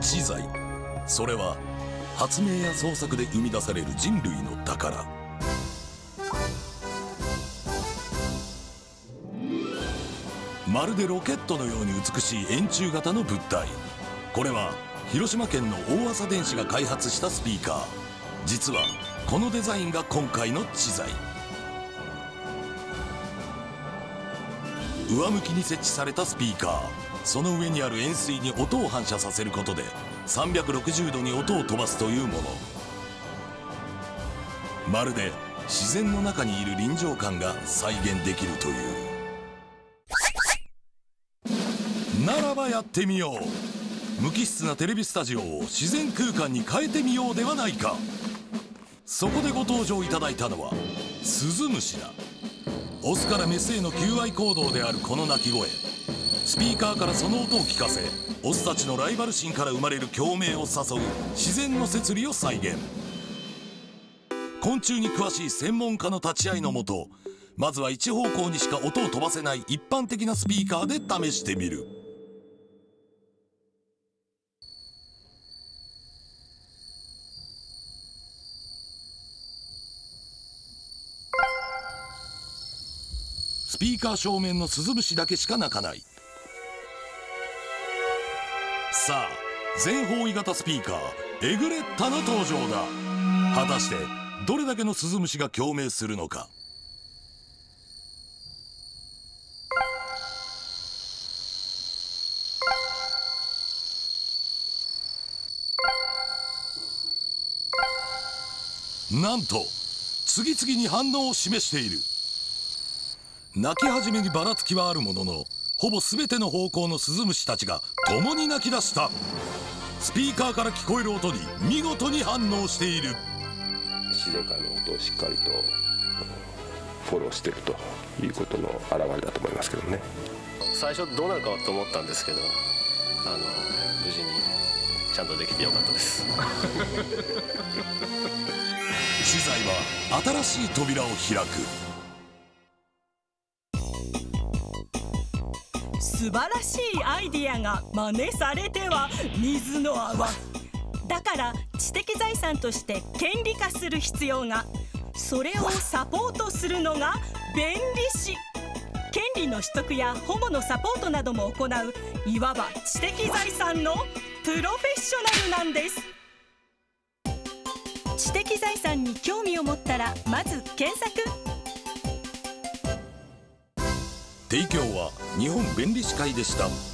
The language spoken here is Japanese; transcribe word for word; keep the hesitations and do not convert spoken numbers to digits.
知財、それは発明や創作で生み出される人類の宝。まるでロケットのように美しい円柱型の物体。これは広島県の大麻電子が開発したスピーカー。実はこのデザインが今回の知財。上向きに設置されたスピーカー、その上にある円錐に音を反射させることでさんびゃくろくじゅうどに音を飛ばすというもの。まるで自然の中にいる臨場感が再現できるという。ならばやってみよう。無機質なテレビスタジオを自然空間に変えてみようではないか。そこでご登場いただいたのはスズムシだ。オスからメスへの求愛行動であるこの鳴き声。スピーカーからその音を聞かせ、オスたちのライバル心から生まれる共鳴を誘う自然の摂理を再現。昆虫に詳しい専門家の立ち会いのもと、まずは一方向にしか音を飛ばせない一般的なスピーカーで試してみる。スピーカー正面のスズムシだけしか鳴かない。さあ、全方位型スピーカーエグレッタの登場だ。果たしてどれだけのスズムシが共鳴するのか。なんと次々に反応を示している。鳴き始めにばらつきはあるものの、ほぼ全ての方向のスズムシたちが共に鳴き出した。スピーカーから聞こえる音に見事に反応している。 自然界の音をしっかりとフォローしているということの表れだと思いますけどね。 最初どうなるかと思ったんですけど、あの無事にちゃんとできてよかったです。 知財は新しい扉を開く。 素晴らしいアイディアが真似されては水の泡だから、知的財産として権利化する必要が。それをサポートするのが弁理士。権利の取得や保護のサポートなども行う、いわば知的財産のプロフェッショナルなんです。知的財産に興味を持ったらまず検索。 提供は日本弁理士会でした。